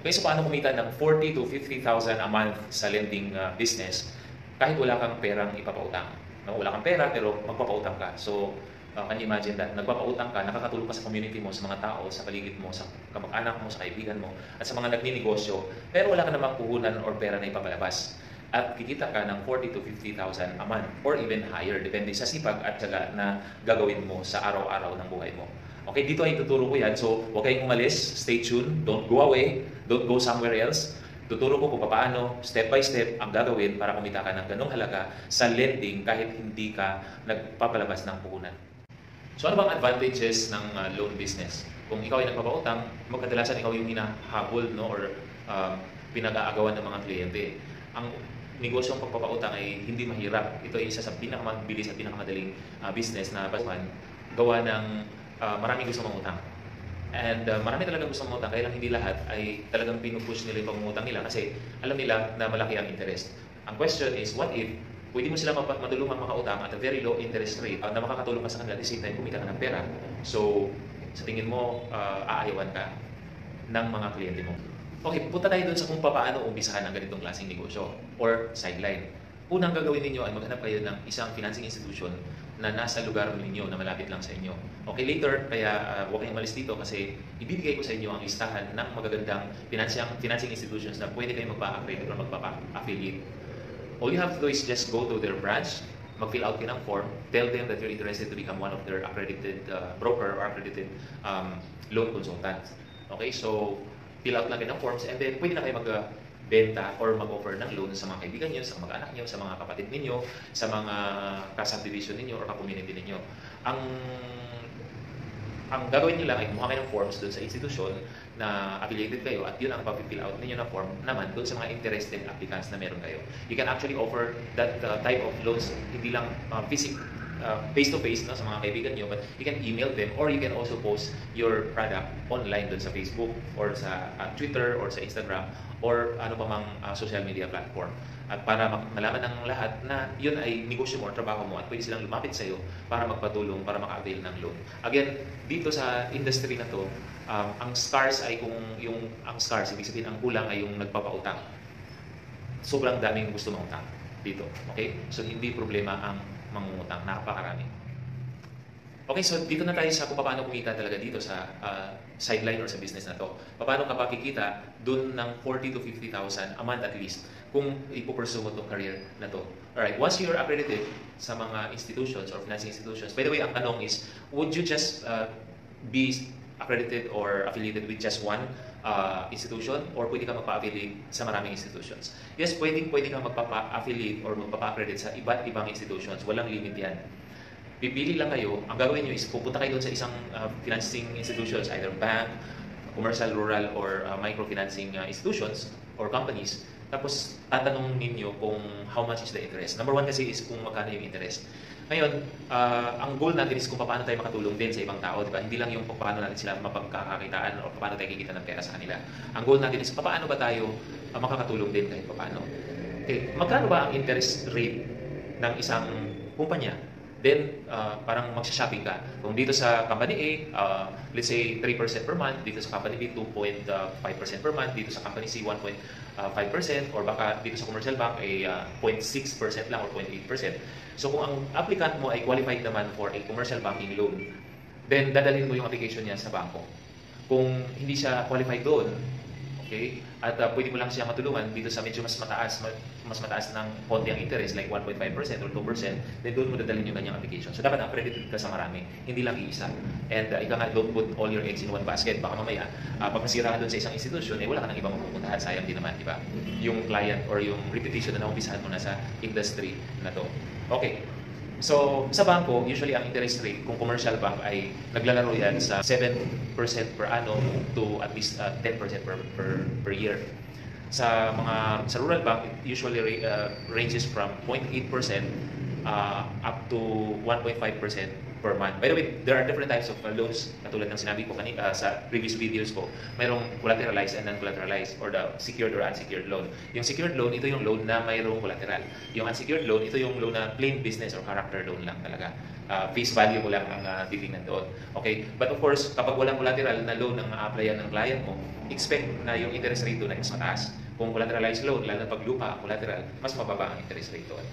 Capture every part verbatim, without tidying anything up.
Kaya so paano kumita ng forty to fifty thousand a month sa lending uh, business kahit wala kang perang ipapautang. No? Wala kang pera pero magpapautang ka. So, uh, can you imagine that? Nagpapautang ka, nakakatulong ka sa community mo, sa mga tao, sa paligid mo, sa kamag-anak mo, sa kaibigan mo, at sa mga nagninegosyo, pero wala ka namang puhunan or pera na ipapalabas. At kikita ka ng forty to fifty thousand a month or even higher, depende sa sipag at syaga na gagawin mo sa araw-araw ng buhay mo. Okay, dito ay tuturo ko yan. So, huwag kayong umalis. Stay tuned. Don't go away. Don't go somewhere else. Tuturo ko kung paano, step by step, ang gagawin para kumita ka ng ganong halaga sa lending kahit hindi ka nagpapalabas ng puhunan. So, ano bang advantages ng uh, loan business? Kung ikaw ay nagpapautang, magkadalasan ikaw yung hinahabol, no, or um, pinag-aagawan ng mga kliyente. Ang negosyong pagpapautang ay hindi mahirap. Ito ay isa sa pinakamabilis at pinakamadaling uh, business na basuhan gawa ng uh, maraming gusto mangutang. And uh, marami talagang gusto mangutang, kaya lang hindi lahat ay talagang pinupush nila yung pangungutang nila kasi alam nila na malaki ang interest. Ang question is, what if pwede mo sila matulungan makautang at a very low interest rate uh, na makakatulong ka sa kanila at the same time kumita ka ng pera. So, sa tingin mo, uh, aayawan ka ng mga kliyente mo. Okay, punta tayo dun sa kung paano umpisahan ang ganitong klaseng negosyo or sideline. Unang gagawin ninyo ay maghanap kayo ng isang financing institution na nasa lugar ninyo na malapit lang sa inyo. Okay, later, kaya uh, huwag kayong malis dito kasi ibibigay ko sa inyo ang listahan ng magagandang financing, financing institutions na pwede kayong magpa-accredit or magpa-affiliate. All you have to do is just go to their branch, mag-fill out kayo ng form, tell them that you're interested to become one of their accredited uh, broker or accredited um, loan consultants. Okay, so fill out lang kayo ng forms and then pwede na kayo mag-benta or mag-offer ng loan sa mga kaibigan nyo, sa mga anak nyo, sa mga kapatid ninyo, sa mga ka-subdivision ninyo or ka-community ninyo. Ang ang gagawin nyo lang ay kumuha kayo ng forms doon sa institusyon na affiliated kayo at yun ang papifill out ninyo na form naman doon sa mga interested applicants na meron kayo. You can actually offer that uh, type of loans hindi lang uh, physical, uh, face-to-face no, sa mga kaibigan nyo, but you can email them or you can also post your product online doon sa Facebook or sa uh, Twitter or sa Instagram or ano pa mang uh, social media platform. At para malaman ng lahat na yun ay negosyo mo, trabaho mo at pwede silang lumapit sa iyo para magpatulong, para maka-avail ng loan. Again, dito sa industry na to, um, ang scars ay kung yung ang scars, ibig sabihin ang kulang ay yung nagpapautang. Sobrang daming gusto mangutang dito. Okay? So hindi problema ang mangungutang, napakarami. Okay, so dito na tayo sa kung paano kumita talaga dito sa uh, sideline or sa business na to. Paano ka pakikita dun ng forty to fifty thousand a month at least kung ipupursue mo itong career na to. Alright, once you're accredited sa mga institutions or financing institutions, by the way, ang tanong is, would you just uh, be accredited or affiliated with just one uh, institution or pwede ka magpa-affiliate sa maraming institutions? Yes, pwede, pwede ka magpa-affiliate or magpa-accredit sa iba't ibang institutions. Walang limit yan. Pipili lang kayo, ang gagawin nyo is pupunta kayo doon sa isang uh, financing institutions, either bank, commercial, rural, or uh, microfinancing uh, institutions or companies. Tapos tatanong ninyo kung how much is the interest. Number one kasi is kung magkano yung interest. Ngayon, uh, ang goal natin is kung paano tayo makatulong din sa ibang tao, di ba? Hindi lang yung paano natin sila mapagkakakitaan o paano tayo kikita ng pera sa kanila. Ang goal natin is paano ba tayo uh, makakatulong din kahit paano. Okay, magkano ba ang interest rate ng isang kumpanya? Then, uh, parang magsha-shopping ka. Kung dito sa company A, uh, let's say three percent per month, dito sa company B, two point five percent per month, dito sa company C, one point five percent, or baka dito sa commercial bank ay uh, zero point six percent lang or zero point eight percent. So kung ang applicant mo ay qualified naman for a commercial banking loan, then dadalhin mo yung application niya sa bangko. Kung hindi siya qualified doon, okay, at uh, pwede mo lang siya matulungan dito sa medyo mas mataas, mas mataas ng konti ang interest, like one point five percent or two percent, then doon mo dadalhin yung kanyang application. So dapat accredited ka sa marami, hindi lang iisa. And uh, ika nga, don't put all your eggs in one basket. Baka mamaya, uh, pag nasira ka doon sa isang institution, eh wala ka nang ibang mapupuntahan. Sayang din naman, di ba? Yung client or yung repetition na naumpisahan mo na sa industry na to. Okay. So, sa bangko, usually ang interest rate, kung commercial bank, ay naglalaro yan sa seven percent per annum to at least uh, ten percent per, per, per year. Sa mga sa rural bank, it usually uh, ranges from zero point eight percent uh, up to one point five percent per month. By the way, there are different types of uh, loans katulad ng sinabi ko kanina uh, sa previous videos ko. Mayroong collateralized and non-collateralized or the secured or unsecured loan. Yung secured loan, ito yung loan na mayroong collateral. Yung unsecured loan, ito yung loan na plain business or character loan lang talaga. Uh, face value mo lang ang uh, titingnan doon. Okay? But of course, kapag walang collateral na loan ang a-applyan ng client mo, expect na yung interest rate doon ay mas mataas. Kung collateralized loan, lalo na pag lupa, collateral, mas mababa ang interest rate doon.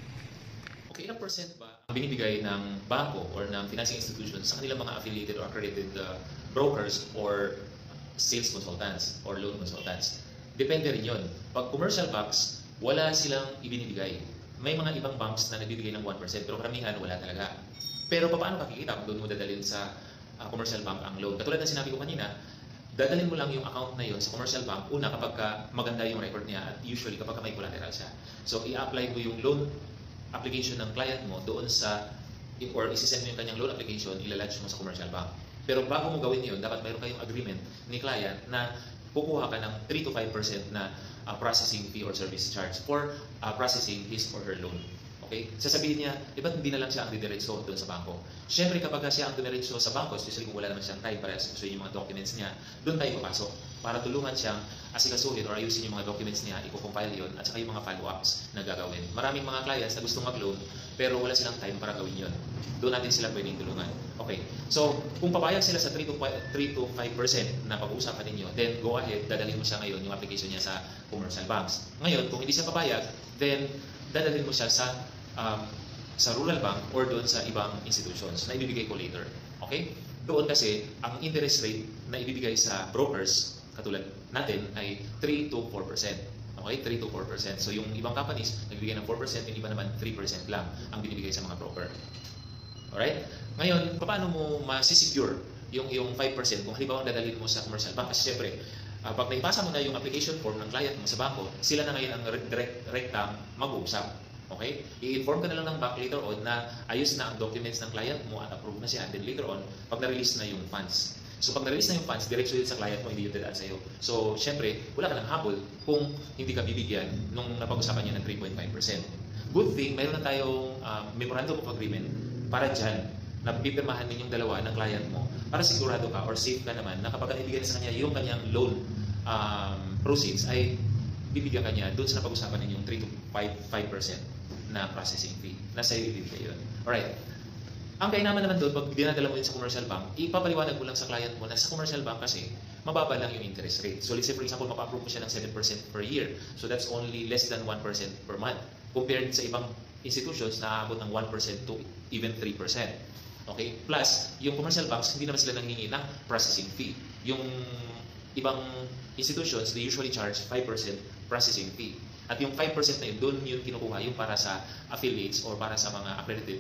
Okay, ilang percent ba ang binibigay ng bangko or ng financing institutions sa kanilang mga affiliated or accredited uh, brokers or sales consultants or loan consultants? Depende rin yun. Pag commercial banks, wala silang ibinibigay. May mga ibang banks na nagbibigay ng one percent pero karamihan wala talaga. Pero paano kakikita kung doon mo dadalhin sa uh, commercial bank ang loan? Katulad ng sinabi ko kanina, dadalhin mo lang yung account na yun sa commercial bank una kapag ka maganda yung record niya at usually kapag ka may collateral siya. So i-apply mo yung loan application ng client mo doon sa or isi-send mo yung kanyang loan application, ilalunch mo sa commercial bank. Pero bago mo gawin yun, dapat mayroon kayong agreement ni client na kukuha ka ng three to five percent na uh, processing fee or service charge for uh, processing his or her loan. Okay? Sasabihin niya, di ba hindi na lang siya ang didiretso doon sa bangko? Siyempre kapag siya ang didiretso sa bangko, especially kung wala naman siyang time para asusin yung mga documents niya, doon tayo papasok para tulungan siyang asikasuhin or ayusin yung mga documents niya, i-compile yun, at saka yung mga follow-ups na gagawin. Maraming mga clients na gustong mag-loan, pero wala silang time para gawin yun. Doon natin sila pwedeng tulungan. Okay. So, kung papayag sila sa three to five percent na pag-uusapan ninyo, then go ahead, dadalhin mo siya ngayon yung application niya sa commercial banks. Ngayon, kung hindi siya papayag, then dadalhin mo siya sa um, sa rural bank or doon sa ibang institutions na ibibigay ko later. Okay? Doon kasi, ang interest rate na ibibigay sa brokers, katulad natin, ay three to four percent. Okay? three to four percent. So, yung ibang companies, nagbibigay ng four percent, yung iba naman three percent lang ang binibigay sa mga broker. Alright? Ngayon, paano mo masisecure yung, yung five percent kung halimbawa dadalhin mo sa commercial bank? Kasi syempre, uh, pag naipasa mo na yung application form ng client mo sa banko, sila na ngayon ang direct, direktang mag-uusap. Okay? I-inform ka na lang ng bank later on na ayos na ang documents ng client mo at approve na siya. And then later on, pag na-release na yung funds. So pag na-release na yung funds, diretso yun sa client mo, hindi yun dadaan sa'yo. So syempre, wala ka ng habol kung hindi ka bibigyan nung napag-usapan niya ng three point five percent. Good thing, mayroon na tayong uh, memorandum of agreement para dyan na pipirmahan ninyong dalawa ng client mo para sigurado ka or safe ka naman na kapag ibigyan sa kanya yung kanyang loan um, proceeds ay bibigyan kanya doon sa napag-usapan ninyong three to five percent na processing fee. Nasa iyo ibibigay yun. Alright. Ang kainaman naman doon, pag dinadala mo yun sa commercial bank, ipapaliwanag mo lang sa client mo na sa commercial bank kasi mababa lang yung interest rate. So let's say for example, mapa-approve mo siya ng seven percent per year. So that's only less than one percent per month. Compared sa ibang institutions na aabot ng one percent to even three percent. Okay? Plus, yung commercial banks, hindi naman sila nanghingi ng processing fee. Yung ibang institutions, they usually charge five percent processing fee. At yung five percent na yun, doon yun kinukuha yung para sa affiliates or para sa mga accredited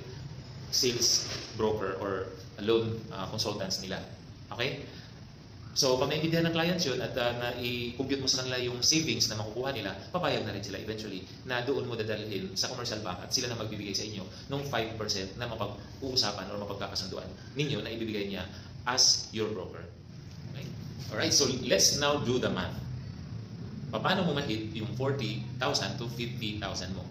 sales broker or loan uh, consultants nila. Okay? So, pag naintindihan ng clients yun at uh, na-i-compute mo sa kanila yung savings na makukuha nila, papayag na rin sila eventually na doon mo dadalhin sa commercial bank at sila na magbibigay sa inyo ng five percent na mapag-uusapan or mapagkakasunduan ninyo na ibibigay niya as your broker. Okay? Alright, so let's now do the math. Paano mo ma-hit yung forty thousand to fifty thousand mo?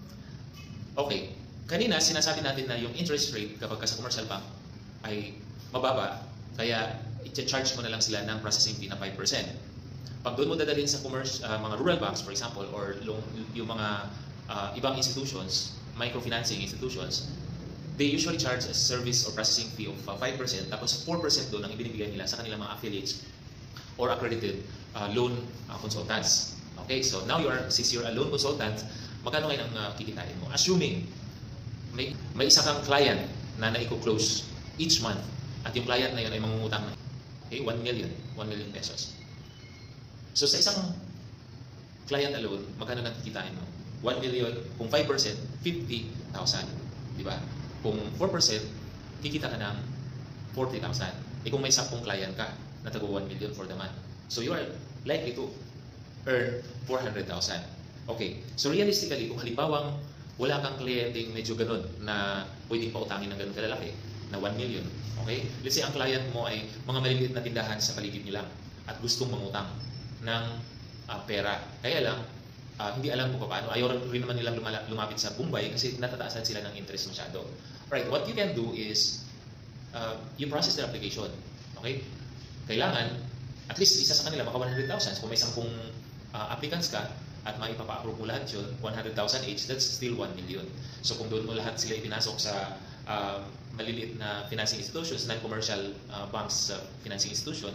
Okay, kanina sinasabi natin na yung interest rate kapag sa commercial bank ay mababa, kaya i-charge mo na lang sila ng processing fee na five percent. Pag doon mo dadalhin sa commerce, uh, mga rural banks, for example, or yung mga uh, ibang institutions, microfinancing institutions, they usually charge a service or processing fee of uh, five percent, tapos four percent doon ang ibinibigay nila sa kanilang mga affiliates or accredited uh, loan uh, consultants. Okay, so now you are, since you're a loan consultant, magkano ngayon ang uh, kikitain mo? Assuming may, may isa kang client na naiko-close each month at yung client na yun ay mangungutang ng okay, one million, one million pesos. So sa isang client alone, magkano nang kikitain mo? one million, kung five percent, fifty thousand. Di ba? Kung four percent, kikita ka ng forty thousand. Eh kung may sampung client ka, na tago one million for the month. So you are likely to earn four hundred thousand. Okay. So realistically, kung halimbawang wala kang kliyenteng medyo ganun na pwedeng pautangin ng ganun kalalaki, na one million. Okay? Let's say ang client mo ay mga maliliit na tindahan sa paligid nyo lang at gustong mangutang ng uh, pera. Kaya lang, uh, hindi alam kung paano. Ayaw rin naman nilang lumapit sa Bombay kasi natataasan sila ng interest masyado. Alright, what you can do is uh, you process their application. Okay? Kailangan, at least isa sa kanila maka one hundred thousand. So kung may sampung uh, applicants ka, at maipapa-approve mo lahat yun, one hundred thousand each, that's still one million. So kung doon mo lahat sila ipinasok sa uh, maliliit na financing institutions, non-commercial uh, banks uh, financing institution,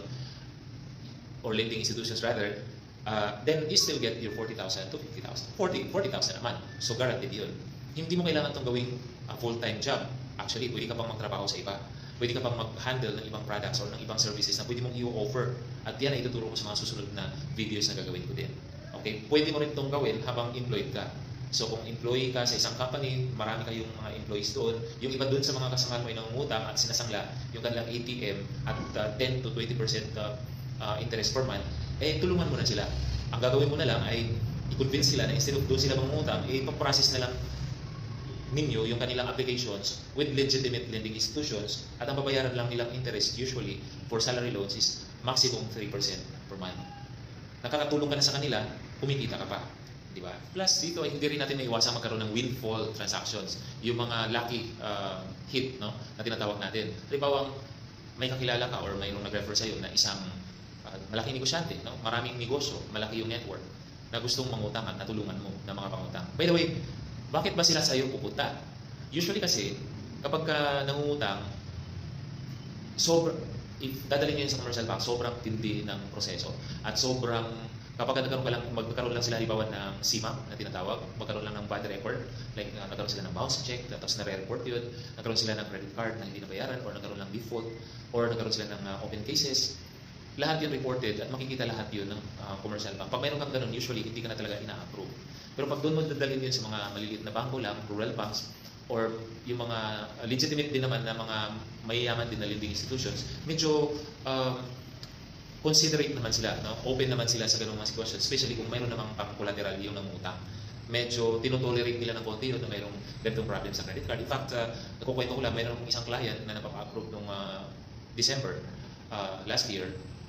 or lending institutions rather, uh, then you still get your forty thousand to fifty thousand. forty thousand a month. So guaranteed yun. Hindi mo kailangan itong gawing uh, full-time job. Actually, pwede ka pang magtrabaho sa iba. Pwede ka pang mag-handle ng ibang products or ng ibang services na pwede mong i-offer. At yan ay ituturo ko sa mga susunod na videos na gagawin ko din. Okay? Pwede mo rin itong gawin habang employed ka. So kung employee ka sa isang company, marami kayong mga employees doon. Yung iba doon sa mga kasamahan mo ay nangungutang at sinasangla yung kanilang A T M at uh, ten to twenty percent uh, uh, interest per month, eh tulungan mo na sila. Ang gagawin mo na lang ay i-convince sila na instead of doon sila mangungutang, eh ipaprocess na lang ninyo yung kanilang applications with legitimate lending institutions at ang babayaran lang nilang interest usually for salary loans is maximum three percent per month. Nakakatulong ka na sa kanila, kumikita ka pa. Di ba? Plus, dito ay hindi rin natin maiwasan magkaroon ng windfall transactions. Yung mga lucky uh, hit, no, na tinatawag natin. Halimbawa, may kakilala ka or mayroong nag-refer sa'yo na isang uh, malaking negosyante, no? Maraming negosyo, malaki yung network, na gustong mangutang at natulungan mo ng mga pangutang. By the way, bakit ba sila sa'yo pupunta? Usually kasi, kapag ka nangungutang, sobrang, if dadalhin nyo yun sa commercial bank, sobrang tindi ng proseso. At sobrang, kapag nagkaroon ka lang, magkaroon lang sila halimbawa ng S I M A na tinatawag, magkaroon lang ng bad record, like uh, nagkaroon sila ng bounce check, tapos na-report yun, nagkaroon sila ng credit card na hindi nabayaran, or nagkaroon ng default, or nagkaroon sila ng uh, open cases, lahat yun reported at makikita lahat yun ng uh, commercial bank. Pag mayroon kang ganun, usually hindi ka na talaga ina-approve. Pero pag doon mo dadalhin yun sa mga maliliit na bangko lang, rural banks, or yung mga uh, legitimate din naman na mga mayayaman din na lending institutions, medyo um, considerate naman sila, no? Open naman sila sa ganung mga sitwasyon, especially kung mayroon namang pang-collateral yung nangutang. Medyo tinotolerate nila ng konti yun na mayroong ganitong problem sa credit card. In fact, uh, nakukwento ko lang, mayroong isang client na napapa-approve noong uh, December uh, last year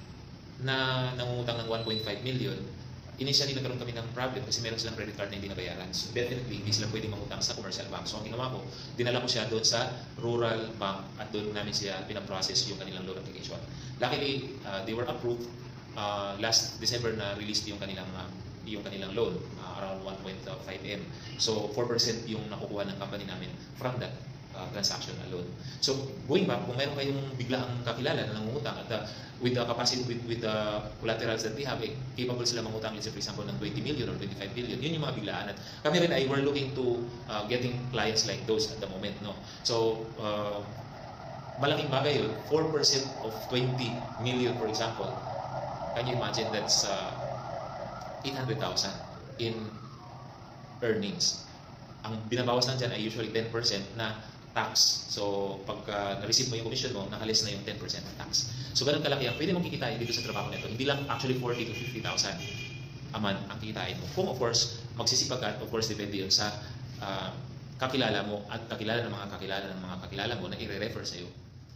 na nangungutang ng one point five million. Initially, nagkaroon kami ng problem kasi meron silang credit card na hindi nabayaran. So definitely, hindi sila pwede mangutang sa commercial bank. So ang ginawa ko, dinala ko siya doon sa rural bank at doon namin siya pinaprocess yung kanilang loan application. Luckily, uh, they were approved uh, last December na released yung kanilang uh, yung kanilang loan, uh, around one point five M. So four percent yung nakukuha ng company namin from that uh, transaction alone. So going back, kung mayroon kayong biglaang kakilala na nangungutang at uh, with the capacity, with, with the collaterals that they have, eh, capable sila mangutang, let's say for example, ng twenty million or twenty-five billion, yun yung mga biglaan. At kami rin ay we're looking to uh, getting clients like those at the moment, no? So, uh, malaking bagay yun, four percent of twenty million, for example. Can you imagine that's uh, eight hundred thousand in earnings. Ang binabawas lang dyan ay usually ten percent na tax. So, pag uh, na-receive mo yung commission mo, nakalis na yung ten percent na tax. So, ganun kalaki ang pwede mong kikitain dito sa trabaho nito. Hindi lang actually forty to fifty thousand a month ang kikitain mo. Kung of course, magsisipag ka, of course, depende yun sa uh, kakilala mo at kakilala ng mga kakilala ng mga kakilala mo na i-refer sa'yo.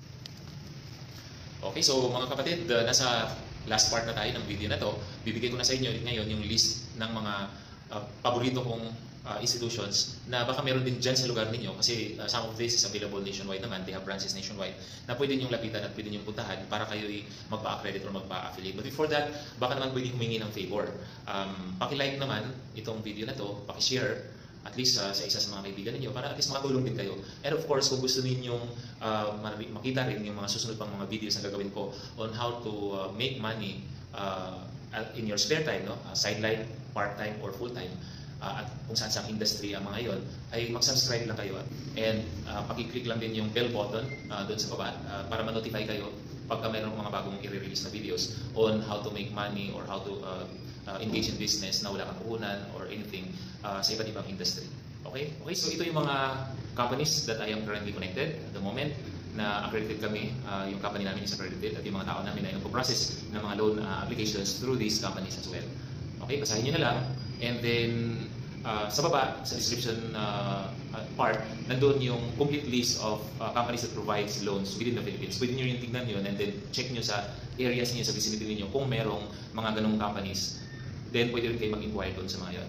Okay, so mga kapatid, uh, nasa last part na tayo ng video na to. Bibigay ko na sa inyo ngayon yung list ng mga uh, paborito kong Uh, institutions na baka meron din dyan sa lugar ninyo kasi uh, some of this is available nationwide naman. They have branches nationwide na pwede nyong lapitan at pwede nyong puntahan para kayo magpa-accredit or magpa-affiliate. But before that, baka naman pwede humingi ng favor. Um, paki-like naman itong video na to, paki-share at least uh, sa isa sa mga kaibigan ninyo para at least makatulong din kayo. And of course, kung gusto ninyong uh, makita rin yung mga susunod pang mga videos na gagawin ko on how to uh, make money uh, in your spare time, no? Uh, sideline, part-time, or full-time, Uh, at kung saan saan industry ang mga yon, ay mag-subscribe lang kayo and uh, paki-click lang din yung bell button uh, doon sa baba uh, para ma-notify kayo pagka mayroon mga bagong i-release na videos on how to make money or how to uh, uh, engage in business na wala kang puhunan or anything uh, sa iba't ibang industry. Okay? Okay, so ito yung mga companies that I am currently connected at the moment na accredited kami, uh, yung company namin is accredited at yung mga tao namin ay nagpo-process ng mga loan uh, applications through these companies as well. Okay, basahin nyo na lang. And then, uh, sa baba, sa description uh, part, nandun yung complete list of uh, companies that provides loans within the Philippines. Pwede nyo yung tignan yun and then check nyo sa areas niyo, sa vicinity niyo kung merong mga ganong companies. Then, pwede rin kayo mag-inquire doon sa mga yun.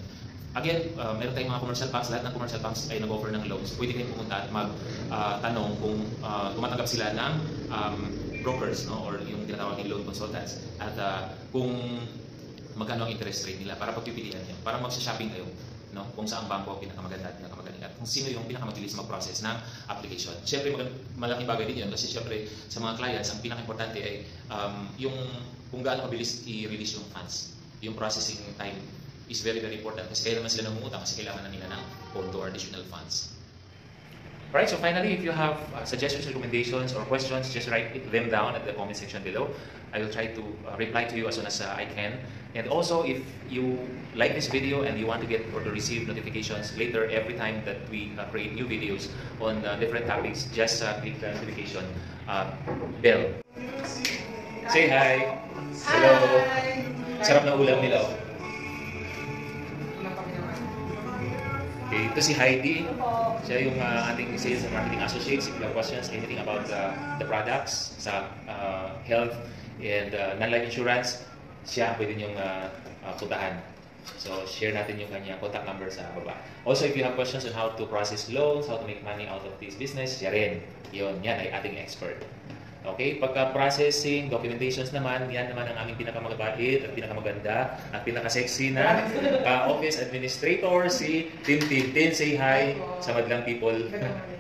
Again, uh, meron tayong mga commercial banks, lahat ng commercial banks ay nag-offer ng loans. Pwede kayong pumunta at mag-tanong uh, kung uh, tumatanggap sila ng um, brokers, no, or yung tinatawag ng loan consultants, at uh, kung magkano ang interest rate nila para pagpipilian nyo, para mag-shopping kayo, no, kung saan bangko pinakamaganda at pinakamagaling at kung sino yung pinakamabilis mag-process ng application. Siyempre, malaking bagay din yun kasi siyempre sa mga clients, ang pinaka-importante ay um, yung kung gaano kabilis i-release yung funds. Yung processing time is very, very important kasi kailangan sila nangungutang kasi kailangan na nila ng pondo or additional funds. Alright, so finally, if you have uh, suggestions, recommendations, or questions, just write them down at the comment section below. I will try to uh, reply to you as soon as uh, I can. And also, if you like this video and you want to get or to receive notifications later every time that we uh, create new videos on uh, different topics, just uh, click the notification uh, bell. Say hi! Hello! Hi! Sarap na ulam nila. Oh. Okay, ito si Heidi. Siya yung uh, ating sales and marketing associate. If you have questions, anything about uh, the products sa uh, health and uh, non-life insurance, siya pwede niyong uh, uh, puntahan. So, share natin yung kanyang contact number sa baba. Also, if you have questions on how to process loans, how to make money out of this business, siya rin. Yun, yan ay ating expert. Okay, pagka-processing, documentations naman, yan naman ang aming pinakamagabait at pinakamaganda at pinaka-sexy na uh, office administrator, si Tim Tim. Tim, say hi sa madlang people.